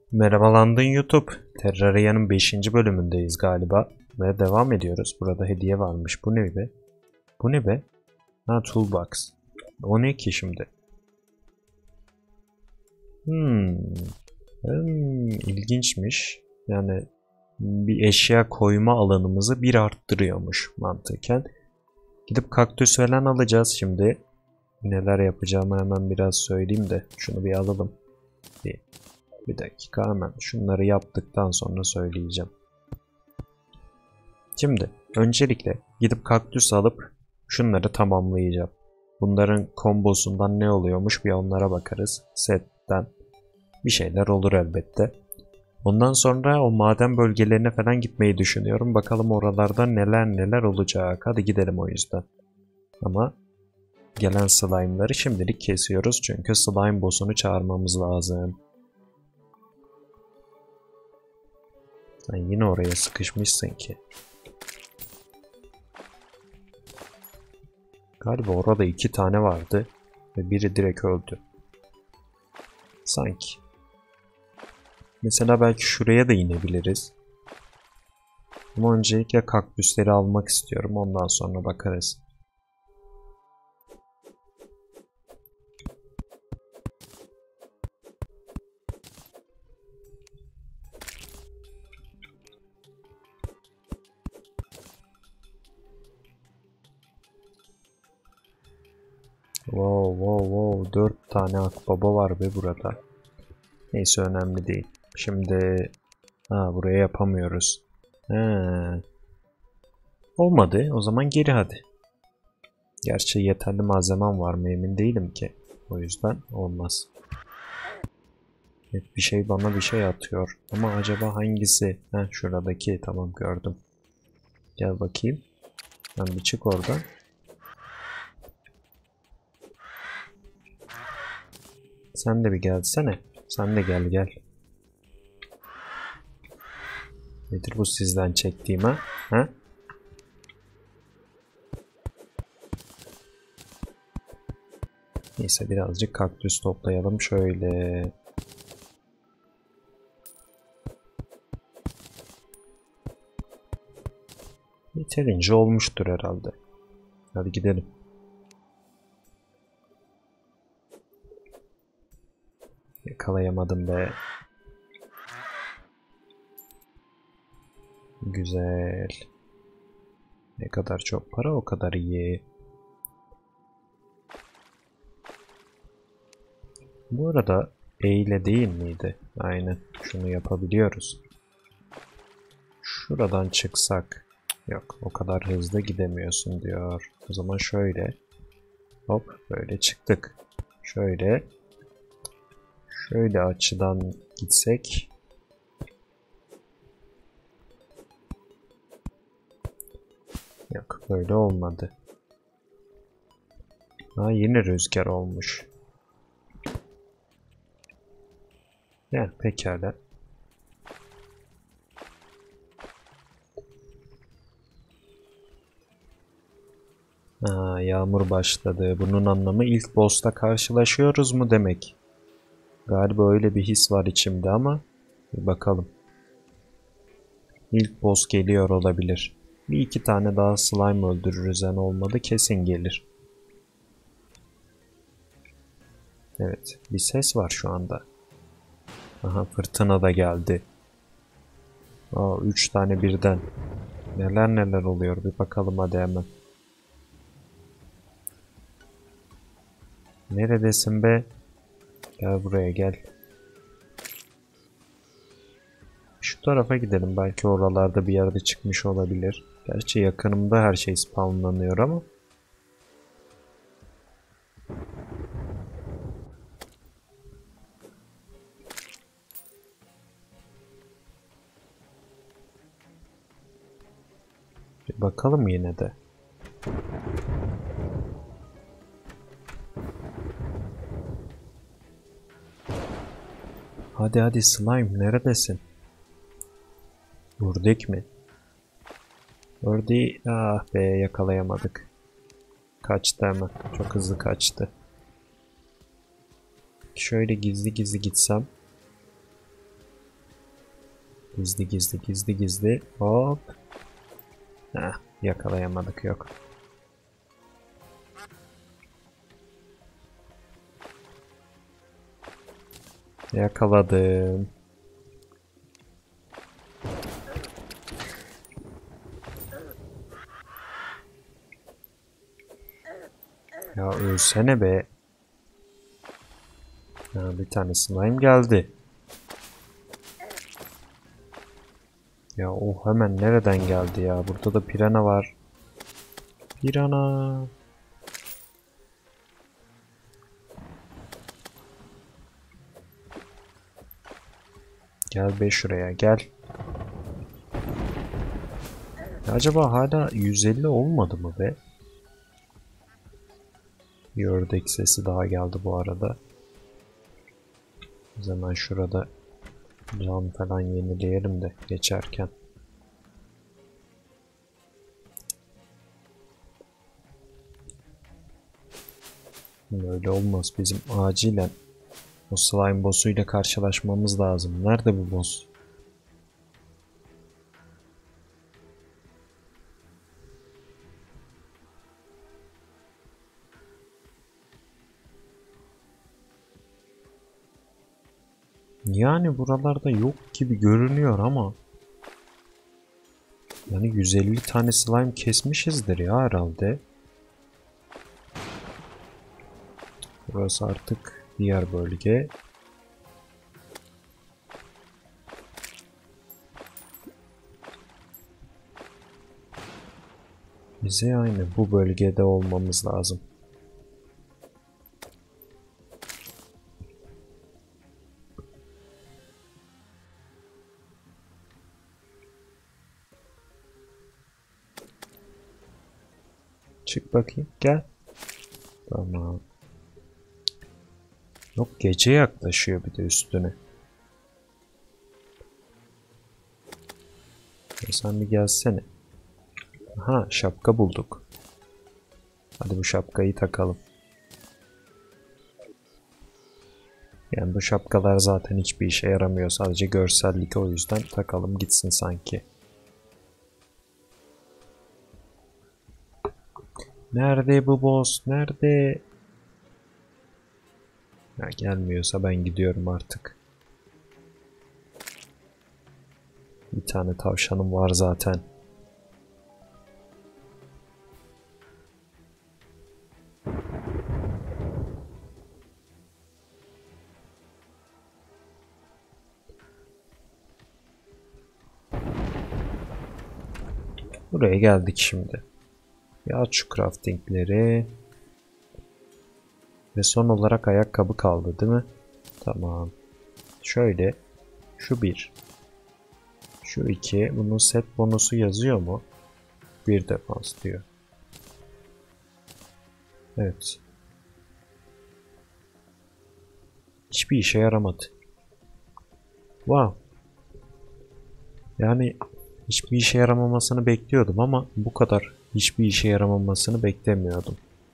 Merhabalandın YouTube. Terraria'nın 5. bölümündeyiz galiba. Ve devam ediyoruz. Burada hediye varmış. Bu ne be? Bu ne be? Ha, toolbox. O ne ki şimdi? İlginçmiş. Yani bir eşya koyma alanımızı bir arttırıyormuş mantıken. Gidip kaktüs falan alacağız şimdi. Neler yapacağımı hemen biraz söyleyeyim de. Şunu bir alalım. Bir dakika, hemen şunları yaptıktan sonra söyleyeceğim. Şimdi öncelikle gidip kaktüs alıp şunları tamamlayacağım. Bunların kombosundan ne oluyormuş bir onlara bakarız. Setten bir şeyler olur elbette. Ondan sonra o maden bölgelerine falan gitmeyi düşünüyorum. Bakalım oralarda neler neler olacak. Hadi gidelim o yüzden. Ama gelen slime'ları şimdilik kesiyoruz. Çünkü slime boss'unu çağırmamız lazım. Sen yine oraya sıkışmışsın ki. Galiba orada 2 tane vardı. Ve biri direkt öldü. Sanki. Mesela belki şuraya da inebiliriz. Ama öncelikle kaktüsleri almak istiyorum. Ondan sonra bakarız. Wow. 4 tane akbaba var be burada. Neyse, önemli değil. Şimdi buraya yapamıyoruz. Olmadı. O zaman geri hadi. Gerçi yeterli malzemem var mı emin değilim ki. O yüzden olmaz. Evet, bir şey bana bir şey atıyor. Ama acaba hangisi? Şuradaki. Tamam, gördüm. Gel bakayım. Ben bir çık oradan. Sen de bir gelsene. Sen de gel. Nedir bu sizden çektiğim ha? Neyse, birazcık kaktüs toplayalım şöyle. Yeterince olmuştur herhalde. Hadi gidelim. Yakalayamadım be. Güzel. Ne kadar çok para o kadar iyi. Bu arada E ile değil miydi? Aynen. Şunu yapabiliyoruz. Şuradan çıksak. Yok, o kadar hızlı gidemiyorsun diyor. O zaman şöyle. Hop, böyle çıktık. Şöyle açıdan gitsek. Yok, böyle olmadı. Yine rüzgar olmuş. Yani pekala. Yağmur başladı. Bunun anlamı ilk boss'ta karşılaşıyoruz mu demek. Galiba öyle bir his var içimde ama bir bakalım. İlk boss geliyor olabilir. Bir iki tane daha slime öldürürüz, en olmadı kesin gelir. Evet, bir ses var şu anda. Aha, fırtına da geldi. 3 tane birden. Neler oluyor bir bakalım hadi hemen. Neredesin be? Gel buraya gel. Şu tarafa gidelim, belki oralarda bir yerde çıkmış olabilir. Gerçi yakınımda her şey spawnlanıyor ama. Bir bakalım yine de. Hadi slime, neredesin? Ördek mi? Ördeği yakalayamadık. Kaçtı hemen. Çok hızlı kaçtı. Şöyle gizli gitsem. Gizli gizli gizli gizli. Hop. Heh, yakalayamadık, yok. Yakaladım. Ya ölsene be. Ya bir tane slime geldi. Ya o hemen nereden geldi ya? Burada da pirana var. Pirana. Gel be şuraya gel. Ya acaba hala 150 olmadı mı be? Bir ördek sesi daha geldi bu arada. O zaman şurada cam falan yenileyelim de geçerken. Böyle olmaz. Bizim acilen o slime boss'uyla karşılaşmamız lazım. Nerede bu boss? Yani buralarda yok gibi görünüyor ama yani 150 tane slime kesmişizdir ya herhalde. Burası artık diğer bölge. Bize aynı bu bölgede olmamız lazım. Çık bakayım, gel. Tamam. Yok, gece yaklaşıyor bir de üstüne. Ya sen bir gelsene. Aha, şapka bulduk. Hadi bu şapkayı takalım. Yani bu şapkalar zaten hiçbir işe yaramıyor. Sadece görsellik, o yüzden takalım gitsin sanki. Nerede bu boss? Nerede? Ya gelmiyorsa ben gidiyorum artık. Bir tane tavşanım var zaten. Buraya geldik şimdi. Ya aç şu craftingleri. Ve son olarak ayakkabı kaldı değil mi? Tamam. Şöyle. Şu bir. Şu iki. Bunun set bonusu yazıyor mu? Bir defans diyor. Evet. Hiçbir işe yaramadı. Wow. Yani hiçbir işe yaramamasını bekliyordum ama bu kadar hiçbir işe yaramamasını beklemiyordum.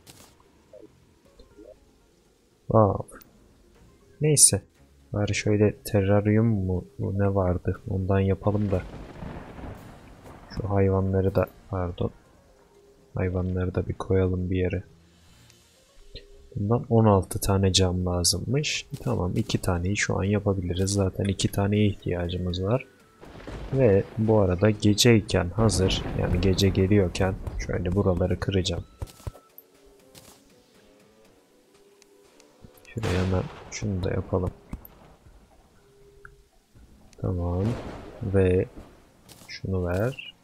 Wow. Neyse. Bari şöyle terraryum mu ne vardı ondan yapalım da. Şu hayvanları da, pardon. Hayvanları da bir koyalım bir yere. Bundan 16 tane cam lazımmış. Tamam, 2 taneyi şu an yapabiliriz. Zaten 2 taneye ihtiyacımız var. Ve bu arada geceyken hazır, yani gece geliyorken şöyle buraları kıracağım. Şuraya hemen şunu da yapalım. Tamam. Ve şunu ver.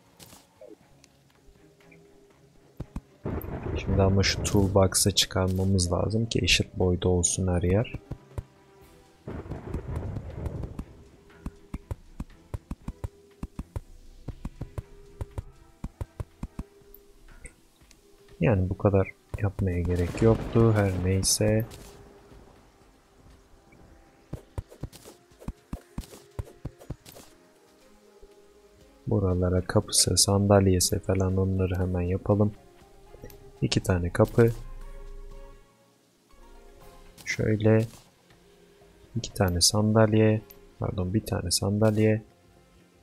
Şimdi ama şu toolbox'ı çıkarmamız lazım ki eşit boyda olsun her yer. Yani bu kadar yapmaya gerek yoktu. Her neyse. Buralara kapısı, sandalyesi falan onları hemen yapalım. 2 tane kapı. Şöyle 2 tane sandalye. Pardon, bir tane sandalye.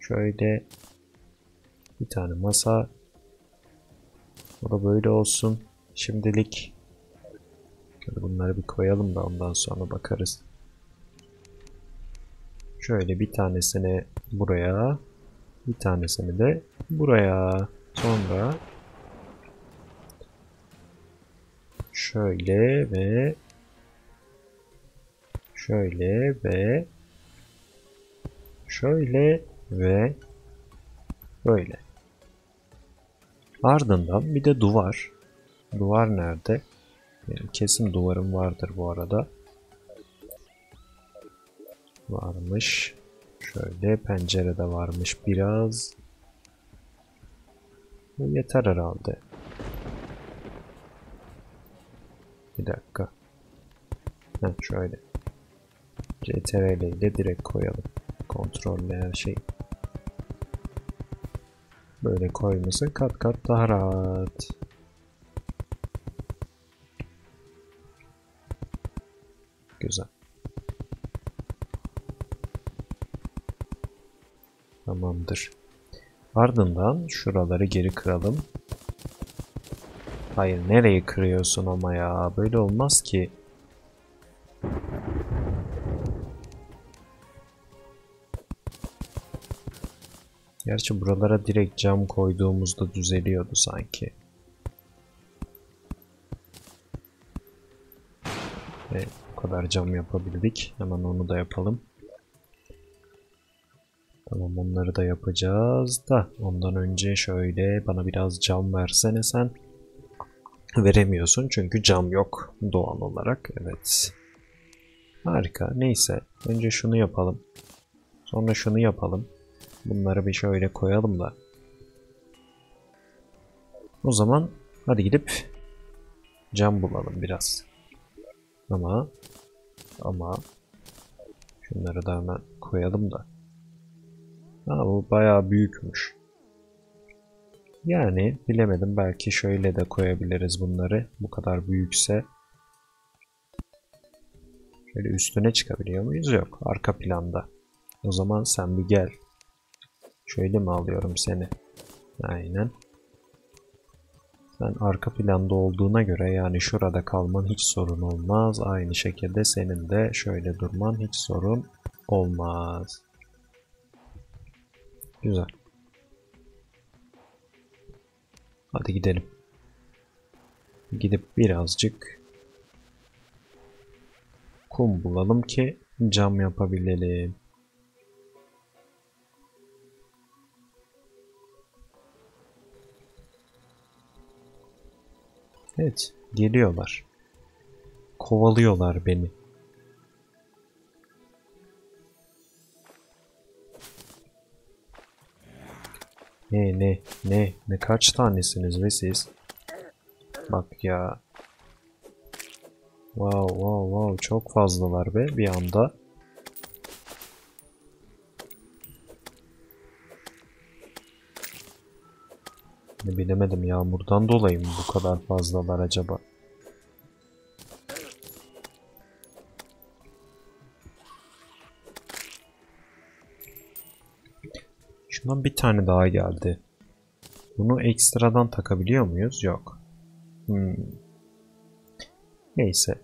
Şöyle bir tane masa. O da böyle olsun. Şimdilik şöyle bunları bir koyalım da ondan sonra bakarız. Şöyle bir tanesini buraya, bir tanesini de buraya. Sonra şöyle ve şöyle ve şöyle ve böyle. Ardından bir de duvar. Duvar nerede? Benim kesin duvarım vardır bu arada. Varmış. Şöyle pencere de varmış biraz. Bu yeter herhalde. Bir dakika. Heh, şöyle. CTRL ile direkt koyalım. Kontrolle her şey. Böyle koyması kat kat daha rahat. Güzel. Tamamdır. Ardından şuraları geri kıralım. Hayır, nereye kırıyorsun ama ya? Böyle olmaz ki. Gerçi buralara direkt cam koyduğumuzda düzeliyordu sanki. Ve bu kadar cam yapabildik. Hemen onu da yapalım. Tamam, onları da yapacağız da ondan önce şöyle bana biraz cam versene sen. Veremiyorsun çünkü cam yok doğal olarak. Evet. Harika. Neyse. Önce şunu yapalım. Sonra şunu yapalım. Bunları bir şöyle koyalım da. O zaman hadi gidip cam bulalım biraz. Ama şunları da hemen koyalım da. Ha, bu bayağı büyükmüş. Yani bilemedim, belki şöyle de koyabiliriz bunları. Bu kadar büyükse. Şöyle üstüne çıkabiliyor muyuz? Yok. Arka planda. O zaman sen bir gel. Şöyle mi alıyorum seni? Aynen. Sen arka planda olduğuna göre yani şurada kalman hiç sorun olmaz. Aynı şekilde senin de şöyle durman hiç sorun olmaz. Güzel. Hadi gidelim. Gidip birazcık kum bulalım ki cam yapabilelim. Evet, geliyorlar. Kovalıyorlar beni. Ne kaç tanesiniz ve siz? Bak ya. Wow, çok fazlalar be bir anda. Bilemedim, yağmurdan dolayı mı bu kadar fazlalar acaba? Şundan bir tane daha geldi. Bunu ekstradan takabiliyor muyuz? Yok. Neyse.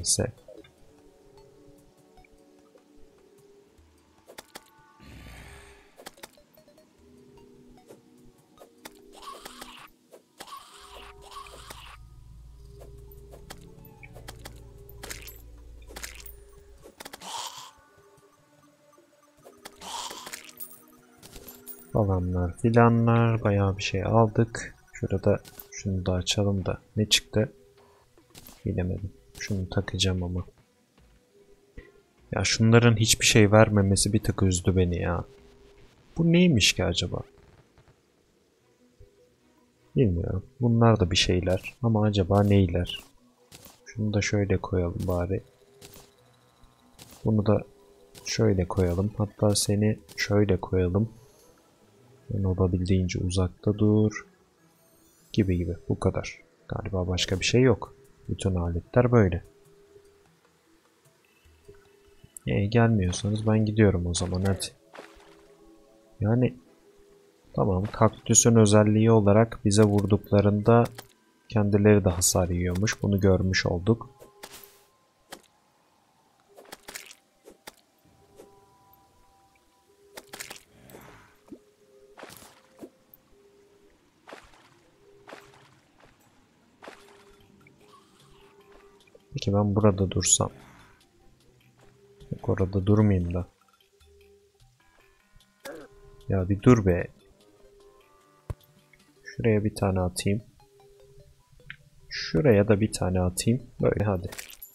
Falanlar filanlar, bayağı bir şey aldık. Şurada şunu da açalım da ne çıktı? Bilemedim. Şunu takacağım ama. Ya şunların hiçbir şey vermemesi bir tık üzdü beni ya. Bu neymiş ki acaba? Bilmiyorum. Bunlar da bir şeyler ama acaba neyler? Şunu da şöyle koyalım bari. Bunu da şöyle koyalım. Hatta seni şöyle koyalım. Yani olabildiğince uzakta dur. Gibi. Bu kadar. Galiba başka bir şey yok. Bütün aletler böyle. Gelmiyorsanız ben gidiyorum o zaman, hadi. Yani tamam, kaktüsün özelliği olarak bize vurduklarında kendileri de hasar yiyormuş. Bunu görmüş olduk. Peki ben burada dursam. Yok, orada durmayayım da. Ya bir dur be. Şuraya bir tane atayım. Şuraya da bir tane atayım. Böyle hadi.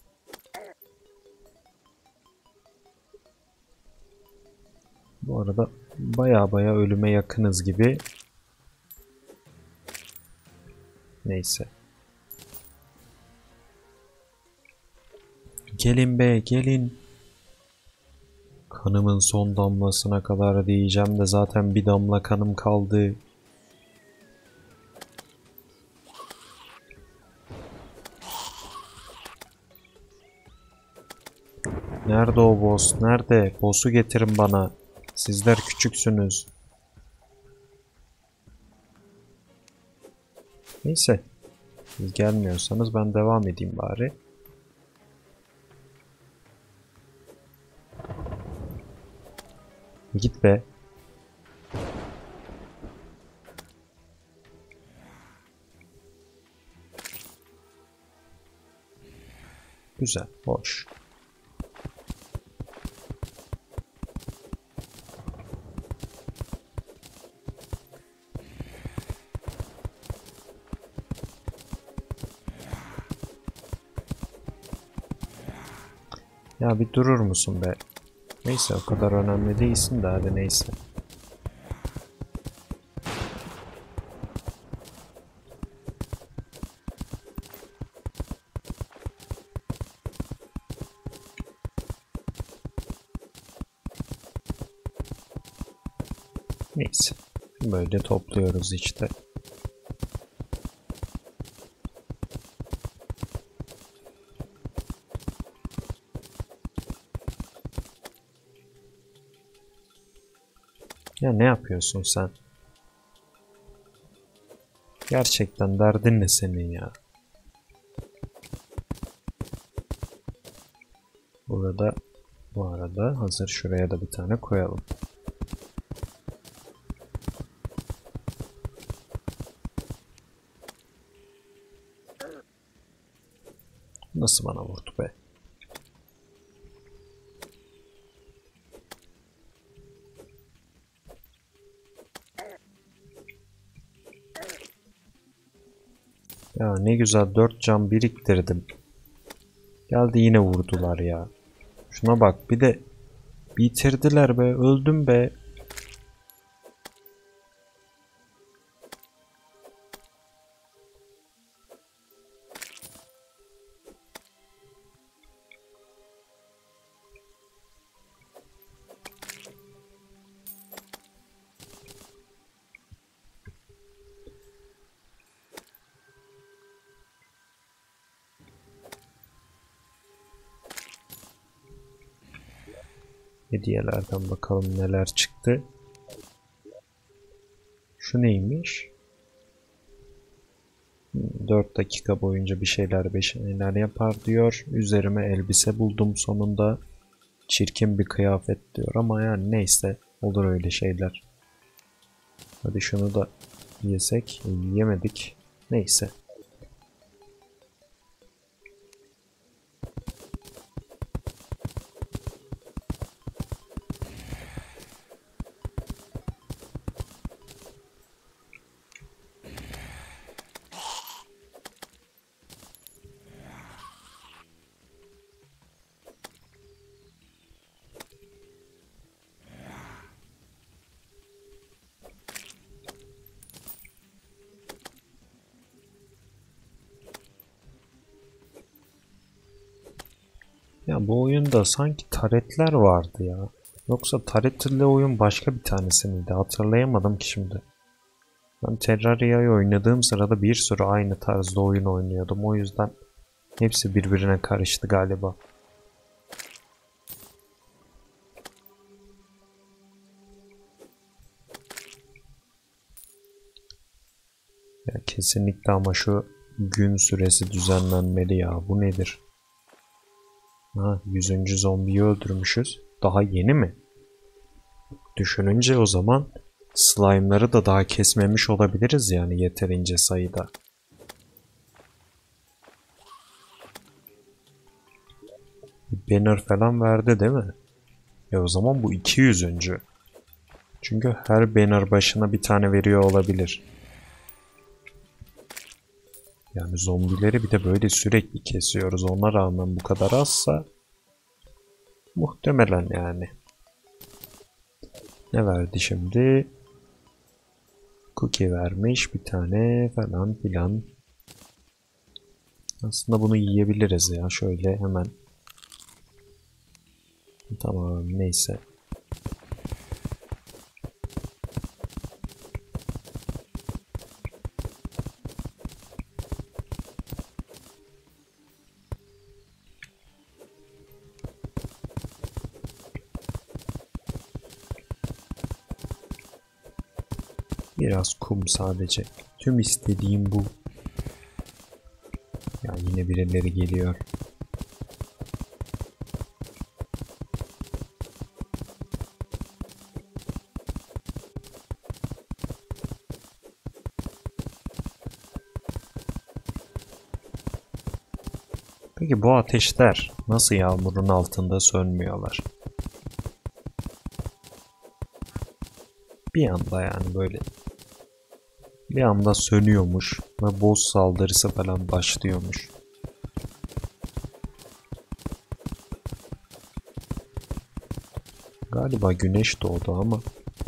Bu arada baya ölüme yakınız gibi. Neyse. Gelin be gelin. Kanımın son damlasına kadar diyeceğim de zaten bir damla kanım kaldı. Nerede o boss? Nerede? Boss'u getirin bana. Sizler küçüksünüz. Neyse. Siz gelmiyorsanız ben devam edeyim bari. Git be. Güzel. Hoş. Ya bir durur musun be? Neyse, o kadar önemli değilsin de hadi neyse. Neyse. Böyle topluyoruz işte. Ya ne yapıyorsun sen? Gerçekten derdin ne senin ya? Burada bu arada hazır şuraya da bir tane koyalım. Nasıl bana vurdu be? Ya ne güzel 4 can biriktirdim. Geldi yine vurdular ya. Şuna bak, bir de bitirdiler be, öldüm be. Hediyelerden bakalım neler çıktı. Şu neymiş? 4 dakika boyunca bir şeyler yapar diyor. Üzerime elbise buldum sonunda. Çirkin bir kıyafet diyor ama yani neyse, olur öyle şeyler. Hadi şunu da yesek. Yemedik. Neyse. Ya bu oyunda sanki taretler vardı ya. Yoksa taretli oyun başka bir tanesi miydi? Hatırlayamadım ki şimdi. Ben Terraria'yı oynadığım sırada bir sürü aynı tarzda oyun oynuyordum. O yüzden hepsi birbirine karıştı galiba. Ya kesinlikle ama şu gün süresi düzenlenmeli ya. Bu nedir? Ha, 100. zombiyi öldürmüşüz. Daha yeni mi? Düşününce o zaman slime'ları da daha kesmemiş olabiliriz yani yeterince sayıda. Banner falan verdi değil mi? O zaman bu 200. Çünkü her banner başına bir tane veriyor olabilir. Yani zombileri bir de böyle sürekli kesiyoruz. Ona rağmen bu kadar azsa muhtemelen yani. Ne verdi şimdi? Cookie vermiş bir tane falan filan. Aslında bunu yiyebiliriz ya. Şöyle hemen. Tamam neyse. Biraz kum sadece. Tüm istediğim bu. Ya yine birileri geliyor. Peki bu ateşler nasıl yağmurun altında sönmüyorlar? Bir anda yani böyle bir anda sönüyormuş ve boss saldırısı falan başlıyormuş. Galiba güneş doğdu ama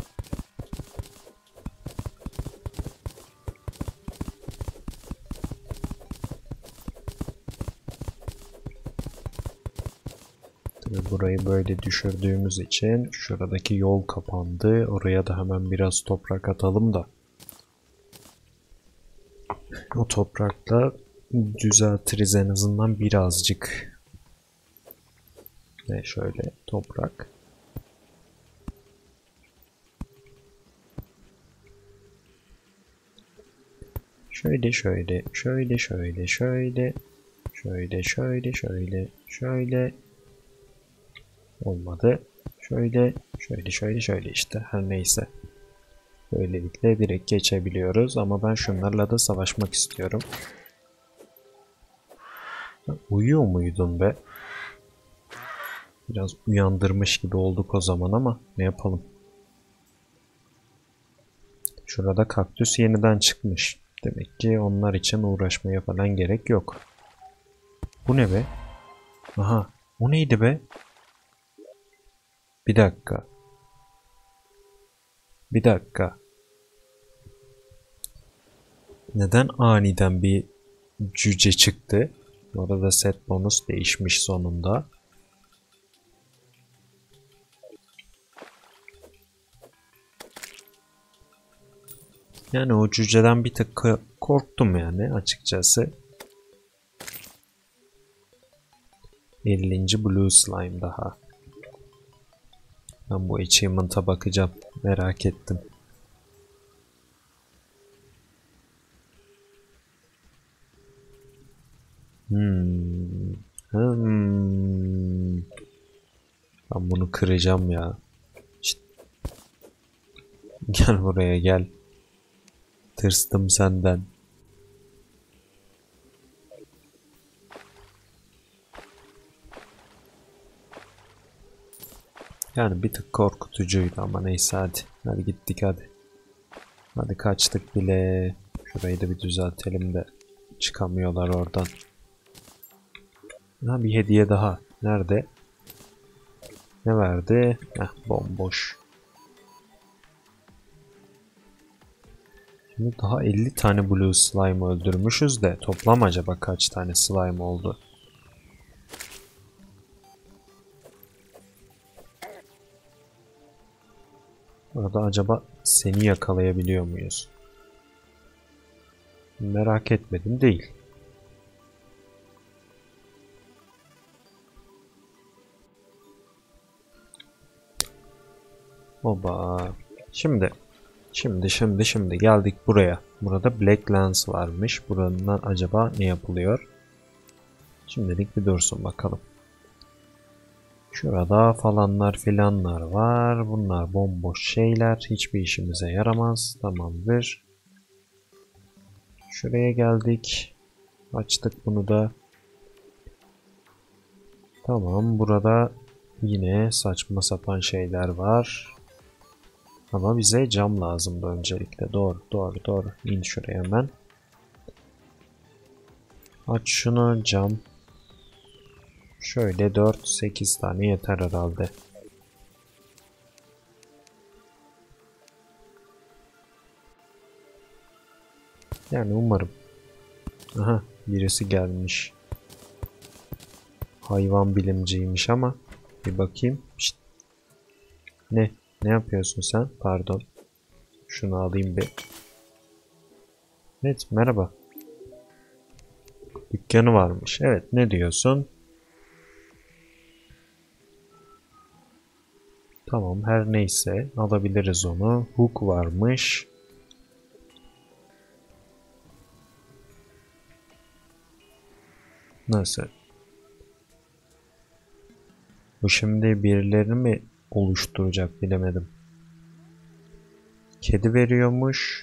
tabii burayı böyle düşürdüğümüz için şuradaki yol kapandı. Oraya da hemen biraz toprak atalım da o toprakla düzeltiriz en azından birazcık. Ve şöyle toprak. Şöyle şöyle şöyle şöyle şöyle şöyle şöyle şöyle şöyle olmadı. Şöyle şöyle şöyle şöyle işte her neyse. Böylelikle direkt geçebiliyoruz ama ben şunlarla da savaşmak istiyorum. Uyuyor muydun be? Biraz uyandırmış gibi olduk o zaman ama ne yapalım. Şurada kaktüs yeniden çıkmış. Demek ki onlar için uğraşmaya falan gerek yok. Bu ne be? Aha, o neydi be? Bir dakika. Bir dakika. Neden aniden bir cüce çıktı? Bu arada set bonus değişmiş sonunda. Yani o cüceden bir tık korktum yani açıkçası. 50. Blue Slime daha. Ben bu achievement'a bakacağım. Merak ettim. Hmm. Hmm. Ben bunu kıracağım ya. İşte, gel buraya gel. Tırstım senden. Yani bir tık korkutucuydu ama neyse hadi. Hadi gittik hadi. Hadi kaçtık bile. Şurayı da bir düzeltelim de çıkamıyorlar oradan. Ha, bir hediye daha. Nerede? Ne verdi? Heh, bomboş. Şimdi daha 50 tane Blue Slime öldürmüşüz de toplam acaba kaç tane slime oldu? Orada acaba seni yakalayabiliyor muyuz? Merak etmedim değil. Oba. Şimdi Şimdi geldik buraya. Burada Black Lens varmış. Buradan acaba ne yapılıyor? Şimdilik bir dursun bakalım. Şurada falanlar filanlar var. Bunlar bomboş şeyler. Hiçbir işimize yaramaz. Tamamdır. Şuraya geldik. Açtık bunu da. Tamam, burada yine saçma sapan şeyler var. Ama bize cam lazımdı öncelikle. Doğru. İn şuraya hemen. Aç şunu, cam. Şöyle 4-8 tane yeter herhalde. Yani umarım. Aha, birisi gelmiş. Hayvan bilimciymiş ama bir bakayım. Şişt. Ne yapıyorsun sen? Pardon. Şunu alayım bir. Evet, merhaba. Dükkanı varmış. Evet, ne diyorsun? Tamam, her neyse alabiliriz onu. Hook varmış. Nasıl? Bu şimdi birileri mi oluşturacak bilemedim. Kedi veriyormuş.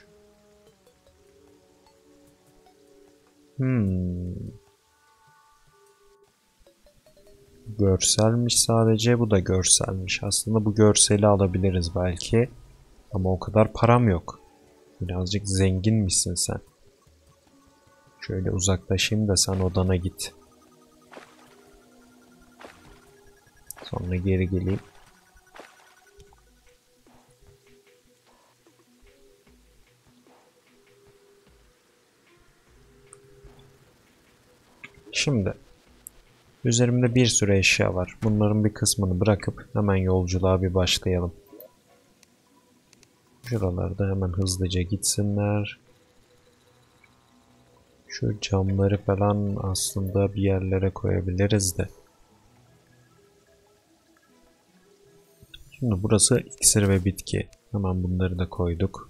Görselmiş sadece. Bu da görselmiş. Aslında bu görseli alabiliriz belki. Ama o kadar param yok. Birazcık zengin misin sen? Şöyle uzaklaşayım da sen odana git. Sonra geri geleyim. Şimdi üzerimde bir sürü eşya var. Bunların bir kısmını bırakıp hemen yolculuğa bir başlayalım. Şuralarda hemen hızlıca gitsinler. Şu camları falan aslında bir yerlere koyabiliriz de. Şimdi burası iksir ve bitki. Hemen bunları da koyduk.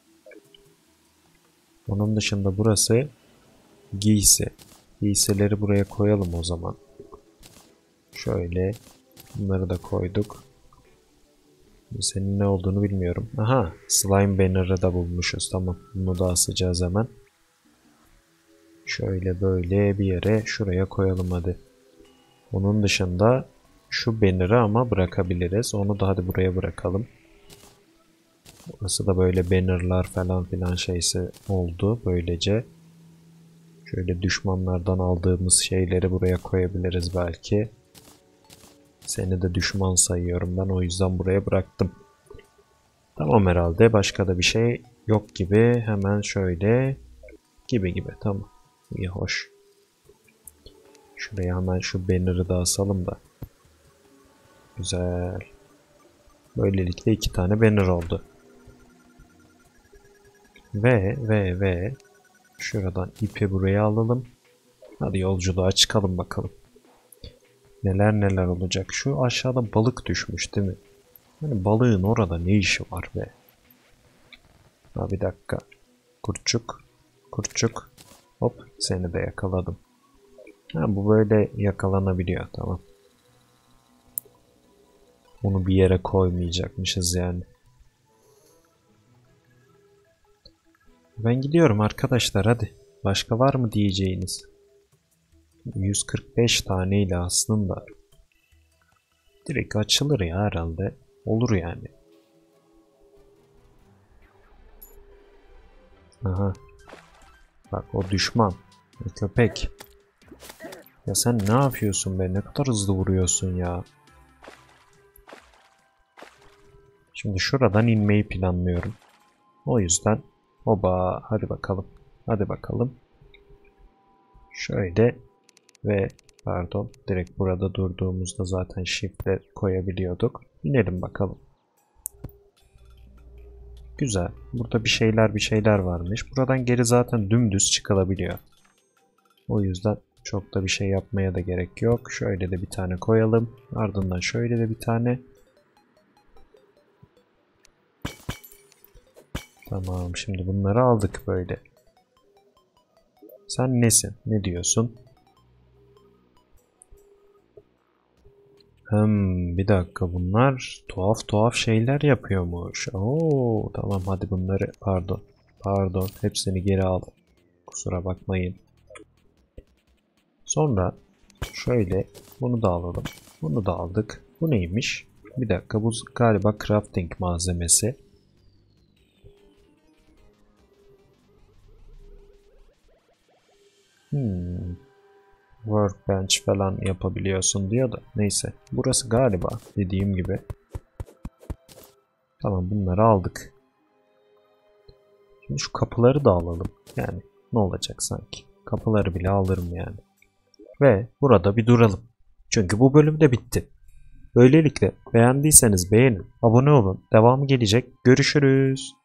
Onun dışında burası giysi. Giysileri buraya koyalım o zaman. Şöyle bunları da koyduk. Senin ne olduğunu bilmiyorum. Aha, slime banner'ı da bulmuşuz. Tamam, bunu da asacağız hemen. Şöyle böyle bir yere şuraya koyalım hadi. Onun dışında şu banner'ı ama bırakabiliriz. Onu da hadi buraya bırakalım. Burası da böyle banner'lar falan filan şeysi oldu böylece. Şöyle düşmanlardan aldığımız şeyleri buraya koyabiliriz belki. Seni de düşman sayıyorum ben, o yüzden buraya bıraktım. Tamam herhalde, başka da bir şey yok gibi. Hemen şöyle gibi tamam. İyi, hoş. Şuraya hemen şu banner'ı da asalım da. Güzel. Böylelikle 2 tane banner oldu. Ve şuradan ipi buraya alalım. Hadi yolculuğa çıkalım bakalım. Neler olacak. Şu aşağıda balık düşmüş değil mi? Yani balığın orada ne işi var be? Ha, bir dakika. Kurtçuk. Hop, seni de yakaladım. Ha, bu böyle yakalanabiliyor, tamam. Onu bir yere koymayacakmışız yani. Ben gidiyorum arkadaşlar, hadi. Başka var mı diyeceğiniz? 145 taneyle aslında direkt açılır ya herhalde. Olur yani. Aha. Bak, o düşman. O köpek. Ya sen ne yapıyorsun be? Ne kadar hızlı vuruyorsun ya. Şimdi şuradan inmeyi planlıyorum. O yüzden oba, hadi bakalım. Hadi bakalım. Şöyle ve pardon, direkt burada durduğumuzda zaten shift'le koyabiliyorduk. İnelim bakalım. Güzel. Burada bir şeyler varmış. Buradan geri zaten dümdüz çıkılabiliyor. O yüzden çok da bir şey yapmaya da gerek yok. Şöyle de bir tane koyalım. Ardından şöyle de bir tane. Tamam, şimdi bunları aldık böyle. Sen nesin? Ne diyorsun? Bir dakika, bunlar tuhaf tuhaf şeyler yapıyormuş. Oo, tamam hadi bunları pardon hepsini geri al. Kusura bakmayın. Sonra şöyle bunu da alalım. Bunu da aldık. Bu neymiş? Bir dakika, bu galiba crafting malzemesi. Workbench falan yapabiliyorsun diyor da. Neyse. Burası galiba dediğim gibi. Tamam, bunları aldık. Şimdi şu kapıları da alalım. Yani ne olacak sanki. Kapıları bile alırım yani. Ve burada bir duralım. Çünkü bu bölüm de bitti. Böylelikle beğendiyseniz beğenin, abone olun. Devamı gelecek. Görüşürüz.